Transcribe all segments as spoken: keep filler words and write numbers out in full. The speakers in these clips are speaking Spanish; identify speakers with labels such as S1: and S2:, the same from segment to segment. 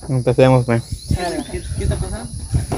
S1: Empecemos, pues.
S2: ¿Qué, ¿Qué está pasando?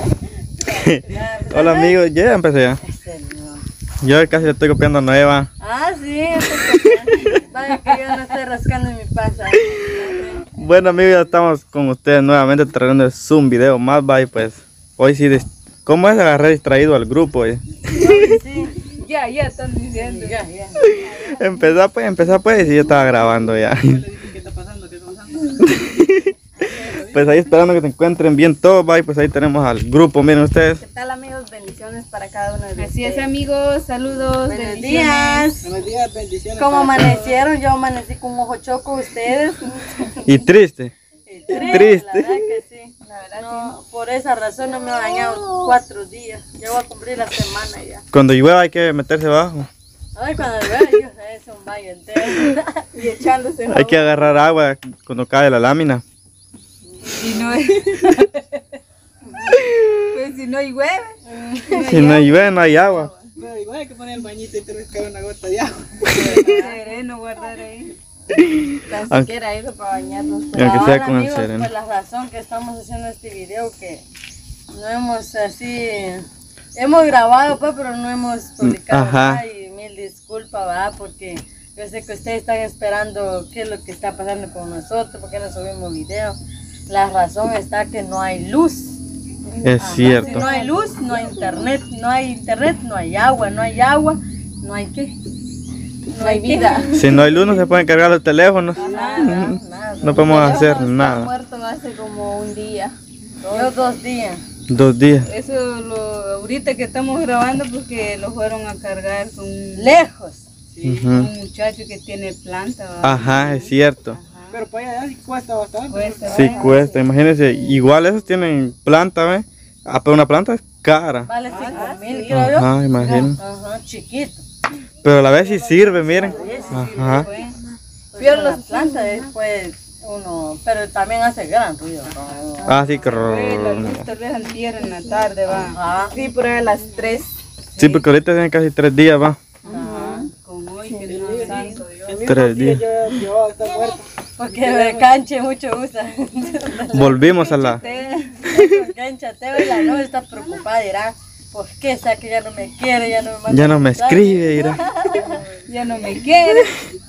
S1: Hola amigos, ya empecé ya. Yo casi le estoy copiando a Nueva.
S3: Ah, sí, estoy copiando. Vaya que yo no estoy rascando en mi pasa.
S1: Bueno amigos, ya estamos con ustedes nuevamente trayéndoles un video más, bye, pues. Hoy sí, dis- ¿cómo es agarrar distraído al grupo? Eh?
S3: Sí, ya, ya están diciendo. Ya, ya.
S1: Empezar pues, empezar pues, y yo estaba grabando ya.
S2: Yo le dije, ¿qué está pasando? ¿Qué está pasando?
S1: Pues ahí esperando que se encuentren bien todos, bye, pues ahí tenemos al grupo, miren ustedes.
S3: ¿Qué tal, amigos? Bendiciones para cada uno de ustedes.
S4: Así es, amigos, saludos,
S3: Buenos
S4: bendiciones.
S3: días.
S2: Buenos días, bendiciones.
S3: ¿Cómo
S2: para
S3: amanecieron? Yo amanecí con un ojo choco, ustedes.
S1: Y triste. Triste.
S3: La verdad que sí. La verdad no, por esa razón no me he bañado cuatro días. Ya voy a cumplir la semana ya.
S1: Cuando llueva hay que meterse abajo.
S3: Ay, cuando vea, yo es un baño entero.
S4: Y echándose
S1: Hay que agarrar agua cuando cae la lámina.
S4: Y no es. Pues si no llueve.
S1: Si no llueve no hay agua.
S2: Pero igual hay que poner el bañito y te cae una gota de agua.
S4: Sereno guardar ahí.
S3: Tan
S1: Aunque-
S3: siquiera eso para bañarnos.
S1: Y aunque sea con el
S3: amigos,
S1: sereno.
S3: por la razón que estamos haciendo este video, que no hemos así, hemos grabado pues, pero no hemos publicado
S1: Ajá.
S3: nada, y mil disculpas, ¿verdad? Porque yo sé que ustedes están esperando qué es lo que está pasando con nosotros, porque no subimos video. La razón está que no hay luz.
S1: Es
S3: Ajá,
S1: cierto.
S3: Si no hay luz, no hay internet, no hay internet, no hay agua, no hay agua, no hay qué. No hay vida.
S1: Si no hay luz no se pueden cargar los teléfonos.
S3: Nada, nada.
S1: No podemos hacer
S4: Está
S1: nada.
S4: muerto hace como un día.
S3: Yo dos días.
S1: Dos días.
S4: Eso lo ahorita que estamos grabando porque lo fueron a cargar con
S3: Lejos.
S4: sí,
S1: Ujú.
S4: un muchacho que tiene planta. ¿va?
S1: Ajá, es cierto.
S2: Pero para allá sí cuesta bastante.
S4: Cuesta,
S1: Sí
S4: ¿va?
S1: cuesta, imagínense. Igual esos tienen planta, ¿ves? Ah, pero una planta es cara.
S3: Vale cinco mil, creo yo.
S1: Ajá, imagino.
S3: Ajá, chiquito.
S1: Pero a la vez sí sirve, miren. Ajá.
S3: Peor las plantas después uno, pero también hace gran ruido.
S1: Ah, sí,
S4: Fue la
S1: que...
S4: luz tal vez antier en la tarde, va.
S3: Ajá.
S4: Sí, por ahí a las tres.
S1: Sí, porque ahorita tienen casi tres días, va.
S3: Ajá.
S4: Con hoy que no santo Dios.
S2: El mismo
S1: Tres
S2: día
S1: días.
S2: ya llevaba está muerto.
S3: Porque el canche mucho usa.
S1: Volvimos a la...
S3: El canchateo y la novia está preocupada, dirá, ¿por qué? O sea, que ya no me quiere, ya no me manda
S1: Ya no me
S3: mensajes.
S1: escribe, dirá.
S4: Ya no me quiere.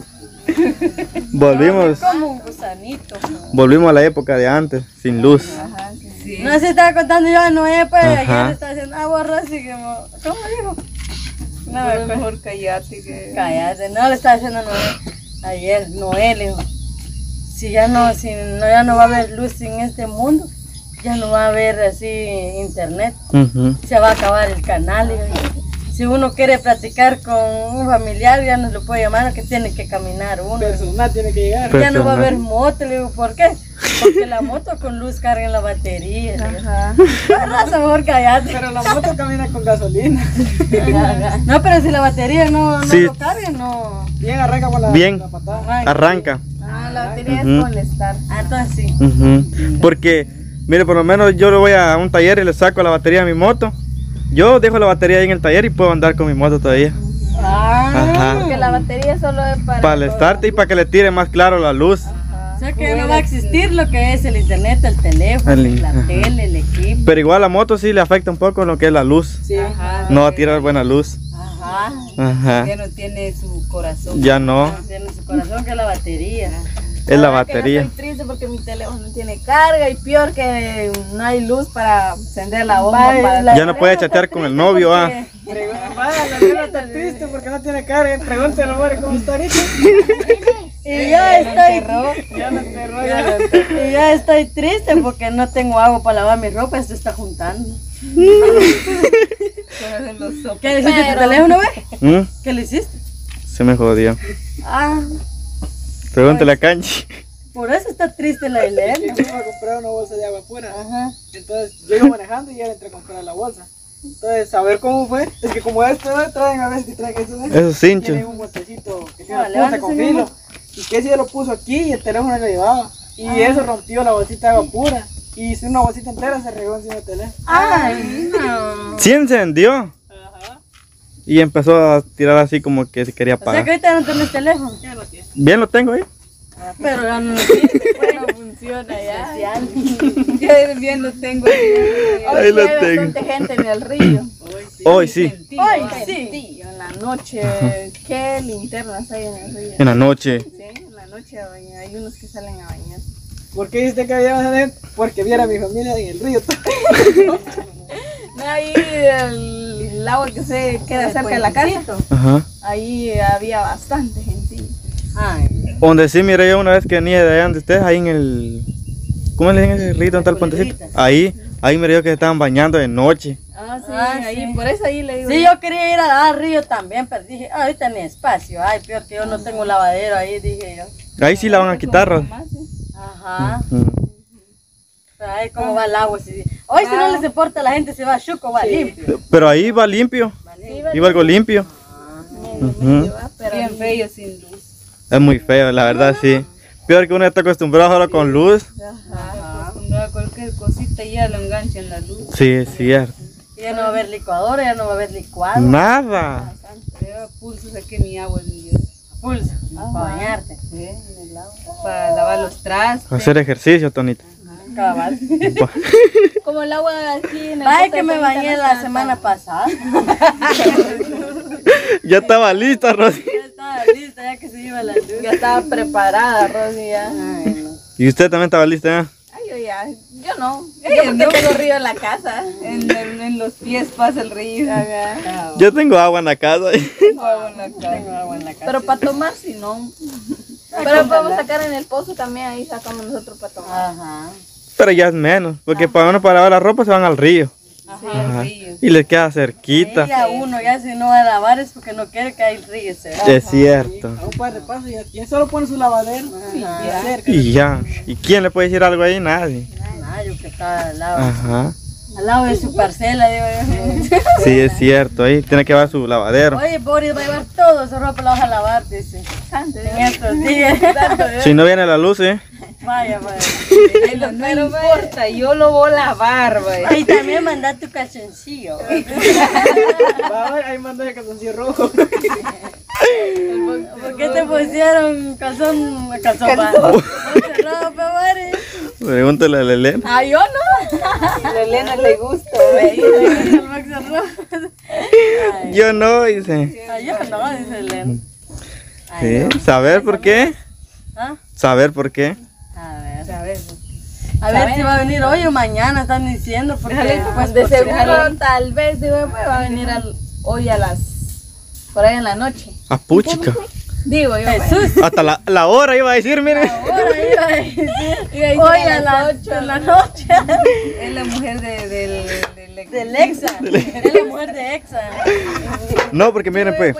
S1: Volvimos,
S3: Como un gusanito.
S1: volvimos a la época de antes, sin luz.
S4: Ajá, sí, sí.
S3: No se estaba contando yo a Noé, pues
S1: Ajá.
S3: ayer estaba diciendo, ah, borra así como, ¿cómo dijo? No,
S4: No, es
S3: pues,
S4: mejor callarte que...
S3: cállate, no le estaba diciendo a Noé, ayer Noé le dijo, si ya no, si no, ya no va a haber luz en este mundo, ya no va a haber así internet,
S1: Ujú.
S3: se va a acabar el canal. Y si uno quiere platicar con un familiar, ya no lo puede llamar, que tiene que caminar uno.
S2: Personal tiene que llegar.
S1: Pero-
S3: Ya no va a
S1: personal.
S3: haber moto, le digo, ¿por qué? Porque la moto con luz carga en la batería. le digo.
S4: Ajá.
S3: Raza, mejor cállate.
S2: Pero la moto camina con gasolina.
S3: No, pero si la batería no, no
S1: Sí.
S3: lo carga, no.
S2: Bien arranca con la,
S1: Bien.
S2: la patada.
S3: Ay,
S1: Arranca.
S4: Ah, la batería
S1: Ujú.
S4: es molestar.
S3: ah, entonces sí.
S1: Ujú. Porque, mire, por lo menos yo le voy a un taller y le saco la batería a mi moto. Yo dejo la batería ahí en el taller y puedo andar con mi moto todavía.
S3: Ah,
S1: Ajá.
S4: Porque la batería solo es para...
S1: Para el start y para que le tire más claro la luz.
S3: o sea que ya no va a existir lo que es el internet, el teléfono,
S1: El-
S3: la
S1: ajá.
S3: tele, el equipo.
S1: Pero igual a la moto sí le afecta un poco lo que es la luz.
S2: Sí.
S4: Ajá.
S1: No va a tirar buena luz.
S3: Ajá.
S1: Ajá.
S4: Ya no tiene su corazón.
S1: Ya no.
S3: Tiene su corazón que es la batería.
S1: Es la
S4: verdad que yo
S1: batería.
S4: estoy triste porque mi teléfono no tiene carga y peor que no hay luz para encender la bomba.
S3: Vaya,
S4: para-
S3: la-
S1: Ya no puede chatear con el novio, ah.
S2: Pregunta, vaya, la nena está triste porque no tiene carga. Pregúntale, amor, ¿cómo está ahorita?
S3: Y ya estoy,
S2: Ya no te rollo.
S3: y ya estoy triste porque no tengo agua para lavar mi ropa, esto está juntando. ¿Qué le hiciste a tu teléfono, ve?
S1: ¿Mm?
S3: ¿Qué le hiciste?
S1: Se me jodió.
S3: Ah,
S1: Pregúntale a Canchi.
S3: por eso está triste la
S2: Que
S3: Elena.
S2: fuimos a comprar una bolsa de agua pura.
S3: Ajá.
S2: Entonces yo iba manejando y él entré a comprar la bolsa. Entonces, a ver cómo fue. Es que como esto traen a veces que traen eso.
S1: Esos cinchos.
S2: Tiene un botecito que tiene
S3: Ah,
S2: una punta
S3: levántese,
S2: con
S3: mi
S2: filo.
S3: amor.
S2: Y que ese ya lo puso aquí y el teléfono lo llevaba. Y eso rompió la bolsita de agua pura. Y hizo una bolsita entera, se regó encima del teléfono.
S3: Ay, no.
S1: Sí encendió.
S2: Ajá.
S1: Y empezó a tirar así como que se quería
S3: O sea
S1: apagar.
S3: que ahorita no tenés teléfono.
S2: Ya lo tiene.
S1: Bien lo tengo ahí.
S3: Pero ya no existe, pues.
S4: No funciona ya.
S3: Especial.
S4: Yo bien lo tengo.
S1: Ahí
S4: Hoy
S1: lo
S4: sí hay
S1: tengo.
S4: bastante gente en el río.
S1: Hoy sí,
S3: Ay, sí.
S4: Sí, en la noche. ¿Qué linternas hay en el río?
S1: en la noche.
S4: Sí, en la noche a bañar. Hay unos que salen a bañar.
S2: ¿Por qué dijiste que había gente? Porque viera a mi familia en el río.
S4: No, ahí el, el agua que se queda cerca de la casa.
S1: Ajá.
S4: Ahí había bastante gente.
S3: Ay,
S1: Donde sí miré yo una vez que venía de allá donde ustedes, ahí en el... ¿Cómo le dicen ese rito? ¿Dónde está el puentecito? Ahí, ahí miré yo que se estaban bañando de noche.
S4: Ah, sí,
S3: Ah,
S4: ahí,
S3: sí.
S4: por eso ahí le digo.
S3: sí, yo quería ir a- al río también, pero dije, "Ah, ahorita ni espacio. Ay, peor que yo no tengo lavadero ahí", dije yo.
S1: Ahí sí la van a quitar, Ros.
S3: Ajá.
S1: Ujú.
S3: Pero ahí cómo va el agua. Si... Hoy si no les importa, la gente se va a Chuco, va limpio.
S1: Pero ahí va limpio, iba algo limpio. Ujú.
S4: Bien feo sin luz.
S1: Es muy feo, la verdad, sí. Peor que uno está acostumbrado ahora con luz.
S4: Ajá. Acostumbrado a cualquier cosita y ya lo engancha en la luz.
S1: Sí, es cierto.
S3: Ya no va a haber licuadora, ya no va a haber licuado.
S1: Nada.
S4: Yo pulso saqué mi agua del día.
S3: Pulso, para bañarte.
S4: Sí, en el agua. Para lavar los trastes.
S1: Hacer ejercicio, Tonita.
S3: Cabal.
S4: Como el agua aquí en el
S3: Ay,
S4: bote
S3: que me
S4: Tonita
S3: bañé
S4: no
S3: la
S4: está
S3: semana
S4: tan-
S3: pasada.
S1: Ya estaba lista, Rosy.
S3: Ya estaba lista, ya que se iba la luz.
S4: Ya estaba preparada, Rosy, ya.
S3: Ay, no.
S1: Y usted también estaba lista, ¿eh?
S4: Ay, yo ya. Yo no. Yo porque tengo río en la casa. En, en, en los pies pasa el río. Ajá.
S1: Yo tengo agua en la casa.
S4: Tengo agua en la casa.
S3: Tengo agua en la casa.
S4: Pero para tomar, si no. Pero podemos sacar en el pozo también, ahí sacamos nosotros para tomar.
S3: Ajá.
S1: Pero ya es menos, porque para uno para lavar la ropa se van al río. Ajá. Y les queda cerquita.
S3: Ahí ya uno, ya si no va a lavar es porque no quiere que el río se vea.
S1: Es cierto.
S2: A un par de pasos y aquí solo pone su lavadero. Y cerca.
S1: Y ya. ¿Y quién le puede decir algo ahí? Nadie.
S3: Ah, yo que estaba al lado.
S1: Ajá.
S3: Al lado de su parcela, digo yo.
S1: Sí, es cierto. Ahí tiene que llevar su lavadero.
S3: Oye, Boris va a llevar todo su ropa, la vas a lavar, dice.
S4: Santo,
S3: En estos días.
S1: Si no viene la luz, ¿eh?
S3: Vaya, vaya.
S4: no me importa, yo lo voy a lavar, vaya.
S3: Y también manda tu calzoncillo.
S2: Va a ver, ahí manda el calzoncillo rojo.
S3: ¿Por qué te pusieron calzón, calzón, va? ropa, Boris?
S1: Pregúntale a Lelena.
S4: Ah, yo no. A Elena le gusta,
S3: Ahí,
S4: vaya.
S3: ahí, el boxer rojo. Ay,
S1: Yo no, dice.
S3: ay, yo no, dice Elena. Ay,
S1: Sí.
S3: no.
S1: ¿Saber por qué?
S3: ¿Ah?
S1: ¿Saber por qué?
S3: A ver.
S4: A ver.
S3: A ver si va a venir hoy o mañana, están diciendo. Porque, pues,
S4: de
S3: pues,
S4: seguro,
S3: déjalo.
S4: tal vez, digo, pues, va a venir al- hoy a las. Por ahí en la noche.
S1: A puchica.
S4: Digo yo.
S3: Jesús.
S1: Hasta la, la hora iba a decir, mire.
S3: Ahora iba a decir,
S4: Iba a decir
S3: hoy
S4: a
S3: a
S4: las
S3: las
S4: ocho
S3: ocho de la noche.
S4: Es la mujer de, del, del,
S3: Del Exa. Es la mujer de Exa.
S1: No, porque miren, pues.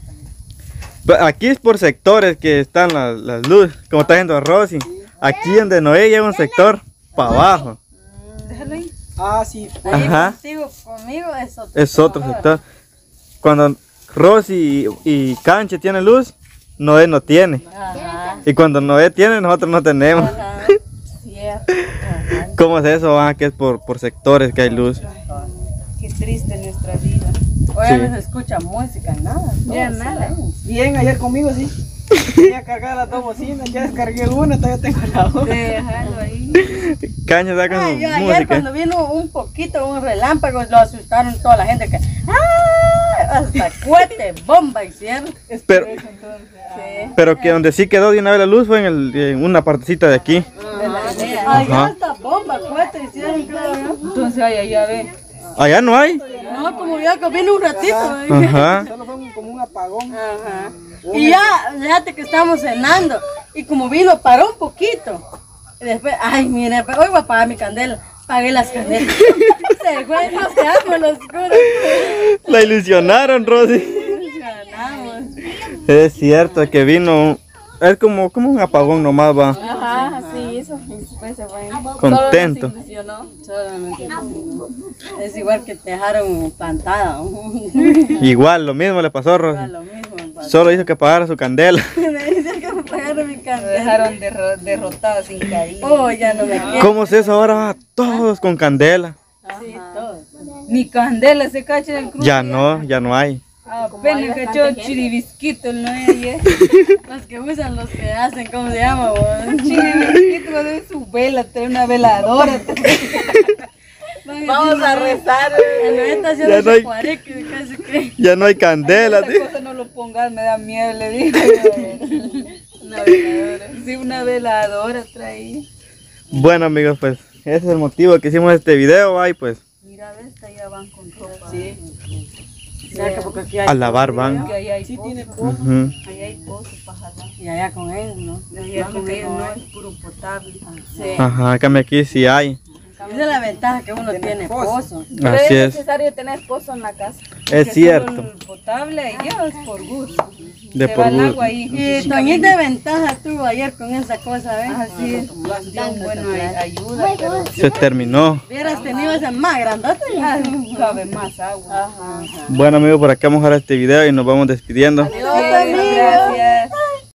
S1: Aquí es por sectores que están las, las luces, como está viendo Rosy. Aquí donde Noé llega un sector para abajo.
S4: Déjalo ahí.
S2: Ah, sí.
S3: Ahí
S1: Ajá.
S3: contigo, conmigo es otro.
S1: Es otro sector. Cuando Rosy y, y Canche tienen luz, Noé no tiene.
S3: Ajá.
S1: Y cuando Noé tiene, nosotros no tenemos.
S3: Ajá.
S4: Cierto.
S1: ¿Cómo es eso? Ah, que es por, por sectores que hay luz.
S4: Qué triste nuestra vida.
S3: Hoy
S1: Sí.
S3: no se escucha música, nada.
S4: Ya,
S3: todo
S4: nada.
S3: silencio.
S2: Bien, ayer conmigo sí. Tenía que cargar las dos bocinas, ya descargué una, todavía tengo la otra.
S4: Déjalo ahí.
S1: Canche saca
S3: Ay,
S1: su
S3: yo ayer
S1: música.
S3: cuando vino un poquito, un relámpago, lo asustaron toda la gente que ¡ah! Hasta cohete, bomba hicieron.
S1: Pero,
S4: Sí.
S1: pero que donde sí quedó de una vez la luz fue en, el, en una partecita de aquí.
S4: De la aldea.
S3: Ay,
S1: Ajá.
S3: hasta bomba, cohete hicieron, creo yo.
S4: Entonces, ay, ya ve.
S1: Allá no hay.
S3: No, como ya que vino un ratito. ¿eh?
S1: Ajá.
S2: Solo fue un- como un apagón.
S3: Ajá. Y ya, fíjate que estamos cenando. Y como vino, paró un poquito. Y después, ay, mire, hoy voy a apagar mi candela. Pagué las candelas. Se fue, nos quedamos en lo oscuro.
S1: La ilusionaron, Rosy.
S3: Ganamos.
S1: Es cierto que vino. Es como, como un apagón nomás, va.
S4: Ajá, sí, eso. Después se fue.
S1: Contento.
S4: Solo nos ilusionó.
S3: Solamente es igual que te dejaron plantada.
S1: Igual, lo mismo le pasó a Rosy.
S3: Lo mismo me pasó.
S1: Solo hizo que apagara su candela.
S3: Me dicen que me pagaron mi
S4: Lo
S3: candela.
S4: dejaron derro- derrotado sin cariño.
S3: Oh, ya no me quiero.
S1: ¿Cómo es eso ahora? Va todos con candela.
S3: Sí, todo.
S4: Ni candela se cacha en el cruz.
S1: Ya no, ya no hay.
S4: Apenas que echó chiribisquito, ¿no? Ayer.
S3: Los que usan, los que hacen, ¿cómo se llama, vos?
S4: Chiribisquito, cuando es su vela, trae una veladora. Vamos a rezar.
S3: El bebé está haciendo
S1: Ya no hay-
S3: ese cuareque, casi que.
S1: Ya no hay candela,
S4: Esa
S1: tío.
S4: cosa no lo pongas, me da miedo, le digo. Una veladora. Sí, una veladora traí.
S1: Bueno, amigos, pues ese es el motivo que hicimos este video, ay, pues
S4: Mira, ves, allá van con ropa.
S2: Sí.
S3: Ya que porque aquí hay.
S1: a lavar van.
S4: Que ahí hay
S2: Sí
S4: pozo.
S2: tiene pozo.
S1: Ujú.
S4: Ahí hay pozo para jalar.
S3: Y allá con ellos, ¿no?
S4: Allá
S3: Vamos
S4: con
S3: que
S4: ellos
S3: no
S4: no
S3: hay.
S4: es puro potable.
S3: Sí.
S1: Ajá, cambia aquí sí hay.
S3: Esa es la ventaja que uno tiene pozo.
S4: Pero
S1: Así
S4: es
S1: es,
S4: necesario tener pozo en la casa.
S1: es
S4: Que
S1: cierto.
S4: solo el potable ya es por gusto.
S1: De
S4: Se
S1: por
S4: va el
S1: gusto.
S4: agua ahí.
S3: Y Toñita de ventaja tuvo ayer con esa cosa, ¿ves?
S4: Así es. Tan bueno ay- ayuda, pero
S1: Se terminó.
S3: Hubieras tenido esa más grandota.
S4: ah, cabe más agua.
S3: Ajá.
S1: Bueno, amigos, por acá vamos a dejar este video y nos vamos despidiendo.
S3: Adiós,